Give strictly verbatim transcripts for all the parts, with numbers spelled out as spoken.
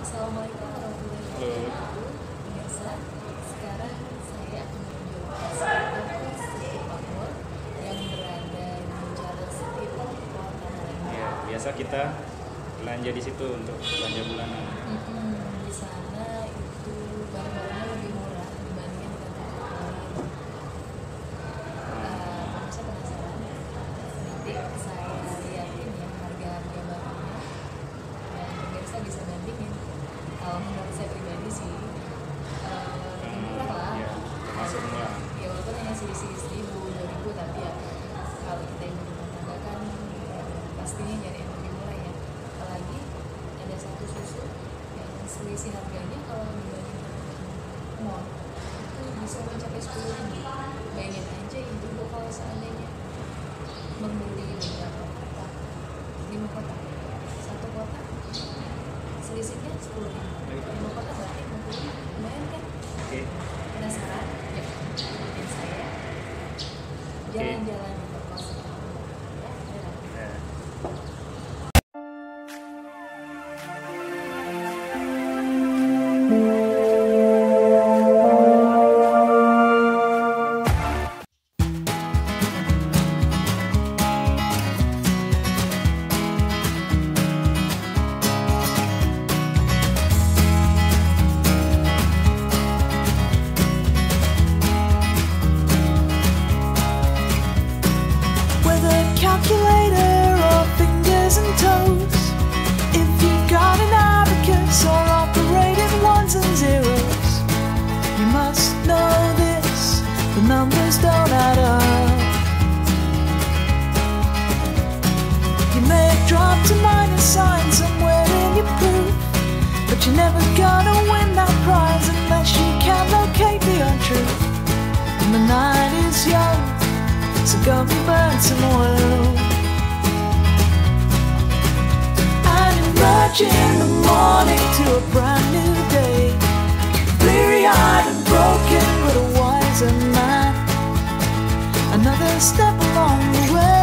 Assalamualaikum warahmatullahi wabarakatuh. Biasa, sekarang saya akan menunjukkan toko City Makmur yang berada di Jalan City Makmur Tanah. Ya, biasa kita belanja di situ untuk belanja bulanan. Hmm, di sana itu barang-barangnya lebih murah dibandingkan dengan toko lain. Uh, saya penasaran. Nanti saya liatin ya harga-harga barangnya dan pemirsa bisa bandingin. Kalau menurut saya pribadi sih uh, lebih murah lah. Ya, termasuk murah. Ya walaupun hanya selisih seribu dua ribu, tapi ya kalau kita ibu rumah tangga kan ya, pastinya nyari yang lebih murah ya. Apalagi ada satu susu yang selisih harganya kalau dibandingkan dengan mall itu bisa mencapai sepuluh ribu. Bayangin aja ibu kalau seandainya membeli beberapa kotak, lima kotak, satu kotak selisihnya sepuluh ribu. Lima kotak berarti enam puluh ribu. Lumayan kan? Oke. Penasaran? Ya, ikutin saya jalan-jalan di toko City Makmur. Ya, dadah. Ya. Calculator or fingers and toes. If you've got an abacus or operating ones and zeros, you must know this, the numbers don't add up. You may have dropped a minus sign somewhere in your proof, but you're never gonna win that prize unless you can locate the untruth. And the night is young, so go and burn some oil and emerge in the morning to a brand new day, bleary-eyed and broken but a wiser man. Another step along the way.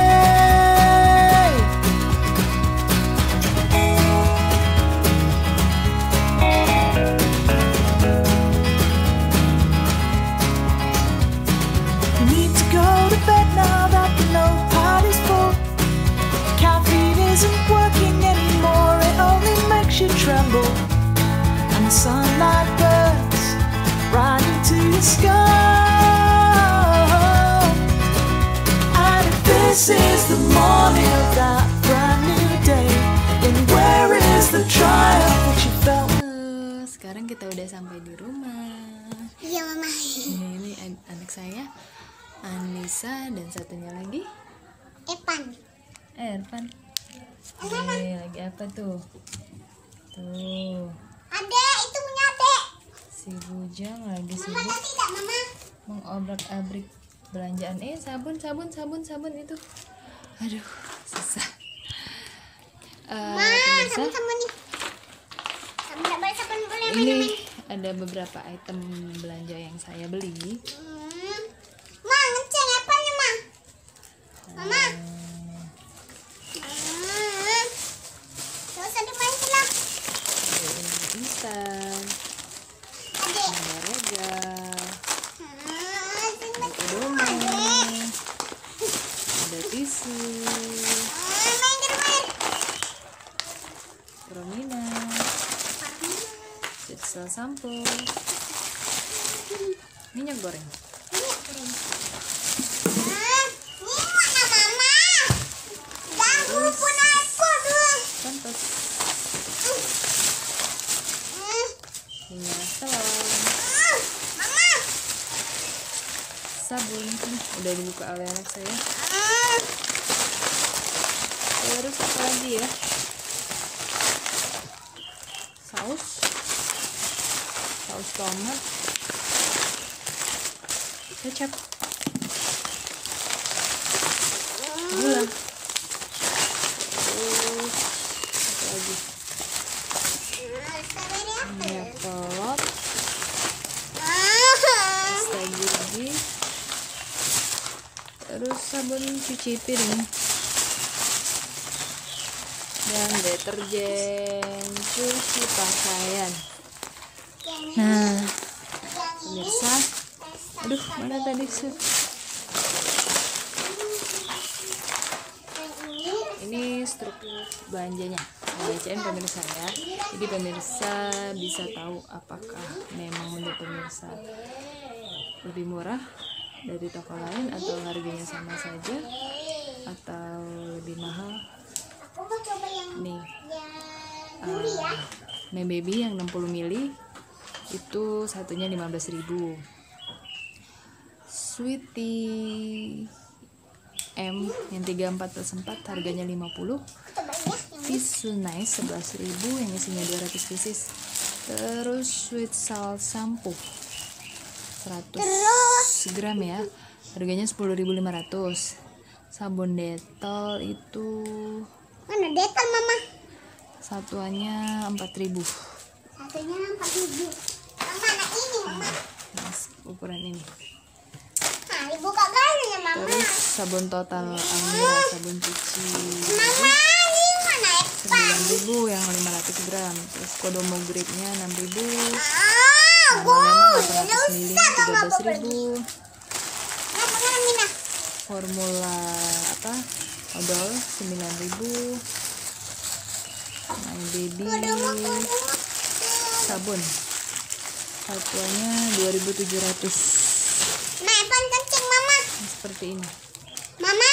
You need to go to bed now that the notepad is full. Caffeine isn't working anymore, it only makes you tremble. And the sunlight burns right into your skull. And if this is the morning of that brand new day, then where is the triumph which you felt? Halo, sekarang kita udah sampai di rumah. Iya mama. Ini, ini an- anak saya, Anissa, dan satunya lagi Epan. eh, Irfan. Ini lagi apa tuh? Tuh, Adek, itu punya adek. si Bujang lagi Mama sibuk ada tidak mama? mengobrak-abrik belanjaan. Eh, sabun, sabun, sabun, sabun itu. Aduh, susah. Eh, Ma, pemirsa, sama-sama nih. Sabun tak boleh, sabun boleh ini main-main. ada beberapa item belanja yang saya beli. Hmm. Ma, ngeceng Epannya ma. Mama. Hmm. Gak usah dimainin lah. Ada ini instan, Adek. ada regal, Hmm, sini ada dulu adek. Indomie, ada tisu, Hmm, main di rumah. Promina, Pixel sampo, minyak goreng. Hmm, ini mana mama? Ganggu pun aku tuh. Pampers, Hmm. minyak telur, Hmm, mama. sabun. Nih, udah dibuka oleh anak saya. Hmm. Terus apa lagi ya? Saus, saus tomat, kecap, gula. Terus apa lagi? Minyak telur, pasta gigi, terus sabun cuci piring, dan deterjen cus seksi pakaian. Nah, pemirsa, aduh mana tadi sih? Ini struktur belanjanya B C M pemirsa ya. Jadi pemirsa bisa tahu apakah memang menurut pemirsa lebih murah dari toko lain atau harganya sama saja atau lebih mahal. Nih, uh, My Baby yang enam puluh mili itu satunya lima belas ribu. Sweetie M yang tiga puluh empat plus empat harganya lima puluh. Tisu Nice sebelas ribu yang isinya dua ratus pieces. Terus Sweet Salt Shampoo seratus gram ya, harganya sepuluh ribu lima ratus. Sabun Dettol itu Mana Dettol mama? satuannya empat ribu. Satunya empat ribu. Mama anak ini mama. Mas, ukuran ini. Nah dibuka galanya mama. Terus sabun Total Almira sabun cuci Mama ini mana sembilan ribu yang lima ratus gram. Terus Kodomo grade-nya enam ribu. Ah, Nama lemon gue delapan ratus mili tiga belas ribu. Kenapa kan Mina? Formula apa? Odol sembilan ribu. My Baby sabun satuannya dua ribu tujuh ratus. Nah, Evan kencing mama. Seperti ini. Mama.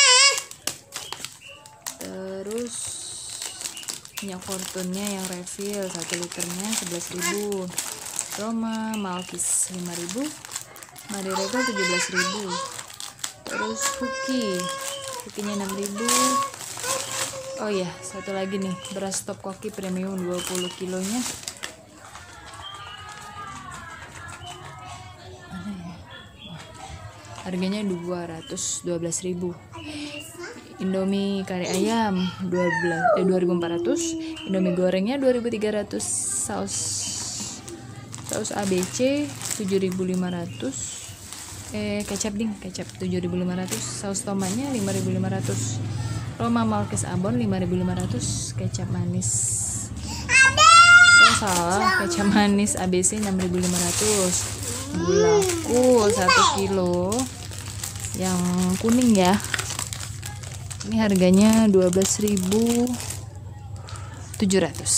Terus minyak Fortune-nya yang refill satu liternya sebelas ribu. Roma Malkis lima ribu. Madirego tujuh belas ribu. Terus Cookie Cookie-nya enam ribu. Oh iya, satu lagi nih, beras Top Koki premium dua puluh kilonya. Mana ya? Oh, harganya dua ratus dua belas ribu. Indomie kari ayam dua belas eh dua ribu empat ratus. Indomie gorengnya dua ribu tiga ratus. Saus saus A B C tujuh ribu lima ratus. Eh kecap ding, kecap tujuh ribu lima ratus. Saus tomatnya lima ribu lima ratus. Roma Malkis Abon lima ribu lima ratus. Kecap manis. Oh salah, kecap manis A B C enam ribu lima ratus. Gulaku satu kilo yang kuning ya. Ini harganya dua belas ribu tujuh ratus.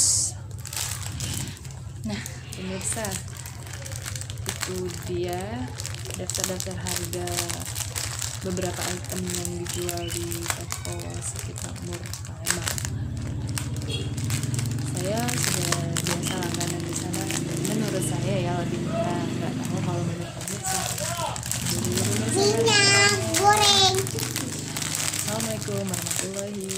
Nah, pemirsa, itu dia daftar-daftar harga beberapa item yang dijual di toko sekitar Mur Palembang. Saya sudah biasa langganan di sana. Menurut saya ya lebih murah. Nggak tahu kalau menurut pemirsa. Jadi pemirsa, Minyak goreng. Assalamualaikum warahmatullahi